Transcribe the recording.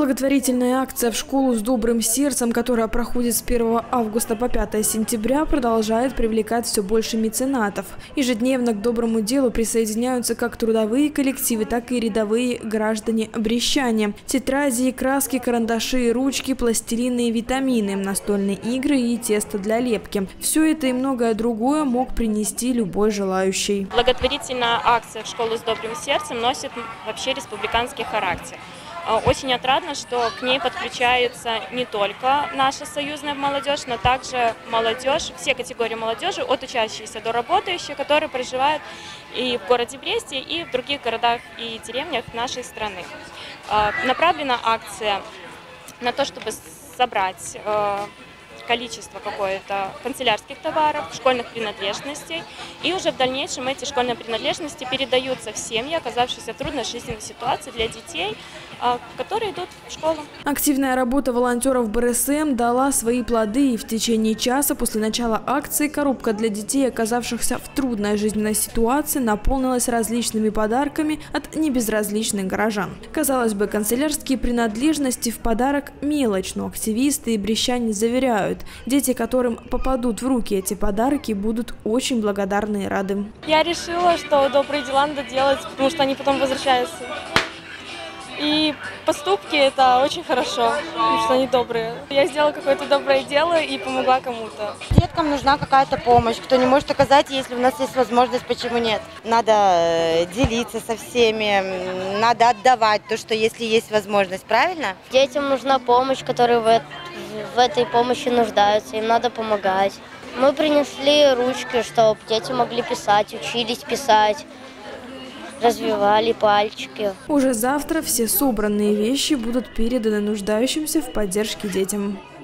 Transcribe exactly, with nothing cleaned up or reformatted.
Благотворительная акция «В школу с добрым сердцем», которая проходит с первого августа по пятое сентября, продолжает привлекать все больше меценатов. Ежедневно к доброму делу присоединяются как трудовые коллективы, так и рядовые граждане Брещане. Тетради, краски, карандаши, ручки, пластилины и витамины, настольные игры и тесто для лепки. Все это и многое другое мог принести любой желающий. Благотворительная акция «В школу с добрым сердцем» носит вообще республиканский характер. Очень отрадно, что к ней подключается не только наша союзная молодежь, но также молодежь, все категории молодежи, от учащихся до работающих, которые проживают и в городе Бресте, и в других городах и деревнях нашей страны. Направлена акция на то, чтобы собрать количество какое-то канцелярских товаров, школьных принадлежностей. И уже в дальнейшем эти школьные принадлежности передаются в семьи, оказавшиеся в трудной жизненной ситуации, для детей, которые идут в школу. Активная работа волонтеров Бэ Эр Эс Эм дала свои плоды, и в течение часа после начала акции коробка для детей, оказавшихся в трудной жизненной ситуации, наполнилась различными подарками от небезразличных горожан. Казалось бы, канцелярские принадлежности в подарок – мелочь, но активисты и брещане заверяют, дети, которым попадут в руки эти подарки, будут очень благодарны и рады. Я решила, что добрые дела надо делать, потому что они потом возвращаются. И поступки – это очень хорошо, потому что они добрые. Я сделала какое-то доброе дело и помогла кому-то. Деткам нужна какая-то помощь. Кто не может оказать, если у нас есть возможность, почему нет? Надо делиться со всеми, надо отдавать то, что если есть возможность, правильно? Детям нужна помощь, которые в, в этой помощи нуждаются, им надо помогать. Мы принесли ручки, чтобы дети могли писать, учились писать. Развивали пальчики. Уже завтра все собранные вещи будут переданы нуждающимся в поддержке детям.